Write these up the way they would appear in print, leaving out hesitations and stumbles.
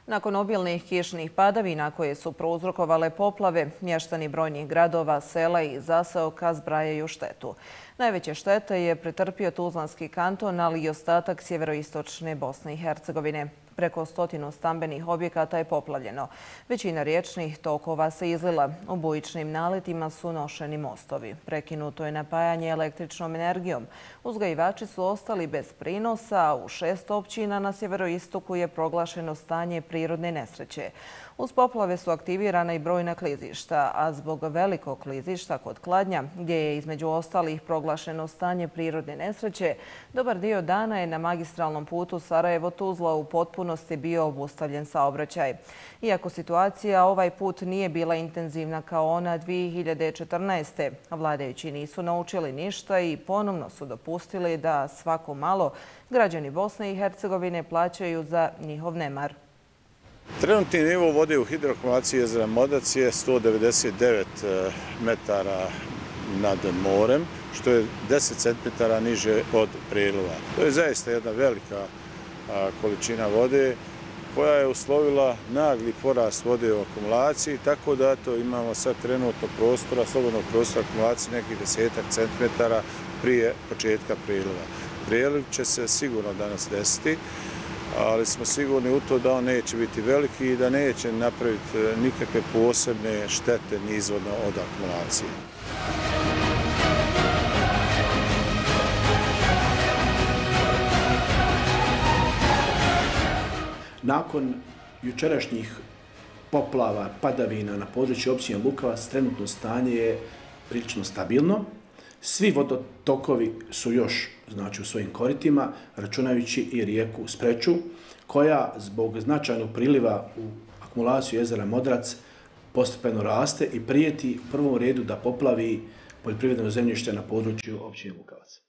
Nakon obilnih kišnih padavina koje su prouzrokovale poplave, mještani brojnih gradova, sela i zaseoka zbrajaju štetu. Najveće štete je pretrpio Tuzlanski kanton, ali i ostatak sjeveroistočne Bosne i Hercegovine. Preko 100 stambenih objekata je poplavljeno. Većina riječnih tokova se izlila. U bujičnim naletima su nošeni mostovi. Prekinuto je napajanje električnom energijom. Uzgajivači su ostali bez prinosa, a u 6 općina na sjeveroistoku je proglašeno stanje prirodne nesreće. Uz poplave su aktivirana i brojna klizišta, a zbog velikog klizišta kod Kladnja, gdje je između ostalih proglašeno stanje prirodne nesreće, dobar dio dana je na magistralnom putu Sarajevo-Tuzla u potpunosti bio obustavljen saobraćaj. Iako situacija ovaj put nije bila intenzivna kao ona 2014. Vladajući nisu naučili ništa i ponovno su dopustili da svako malo građani Bosne i Hercegovine plaćaju za njihov nemar. Trenutni nivo vode u hidroakumulaciji jezera Modrac je 199 metara nad morem, što je 10 centimetara niže od preliva. To je zaista jedna velika količina vode koja je uslovila nagli porast vode u akumulaciji, tako da imamo sad trenutno prostora, slobodnog prostora akumulacije nekih 10 centimetara prije početka preliva. Preliv će se sigurno danas desiti, ali smo sigurni u to da on neće biti veliki i da neće napraviti nikakve posebne štete nizvodno od akumulacije. Nakon jučerašnjih poplava, padavina na području općine Lukavac, trenutno stanje je prilično stabilno. Svi vodotokovi su još u svojim koritima, računajući i rijeku Spreču, koja zbog značajnog priliva u akumulaciju jezera Modrac postepeno raste i prijeti u prvom redu da poplavi poljoprivredno zemljište na području općine Lukavac.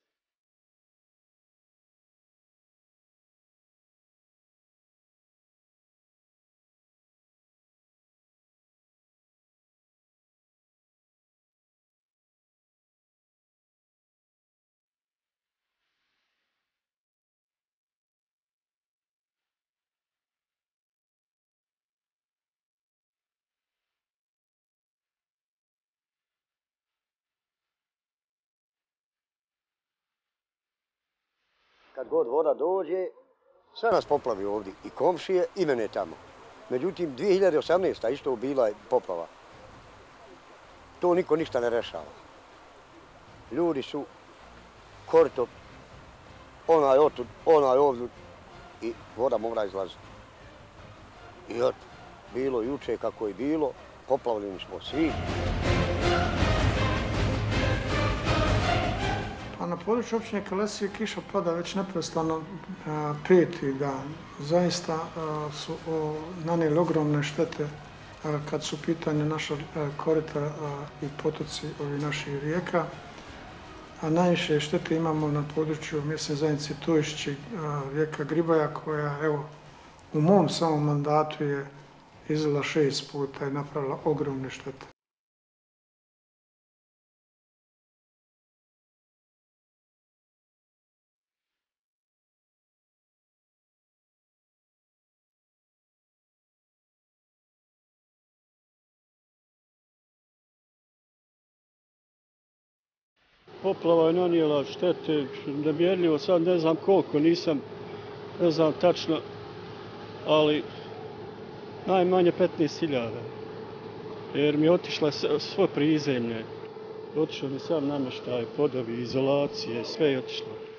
Kad god voda dođe, sve nas poplavi ovdje, i komšije, i mene tamo. Međutim, 2018. isto bila je poplava. To niko ništa ne rešava. Ljudi su korito, onaj otud, onaj ovdje, i voda mora izlaziti. I eto, bilo juče kako je bilo, poplavljeni smo svi. Na području općine Kelesije kiša pada već neprestano 5. dan. Zaista su nanijeli ogromne štete kad su u pitanju naša korita i potoci ovih naših rijeka. A najviše štete imamo na području mjesne zajednice Tujišći, rijeka Gribaja, koja u mom samom mandatu je izlila 6 puta i napravila ogromne štete. Poplava je nanijela štete nemjerljivo, sad ne znam koliko, ne znam tačno, ali najmanje 15.000. Jer mi je otišla svo prizemlje, otišao mi sam namještaj, podovi, izolacije, sve je otišlo.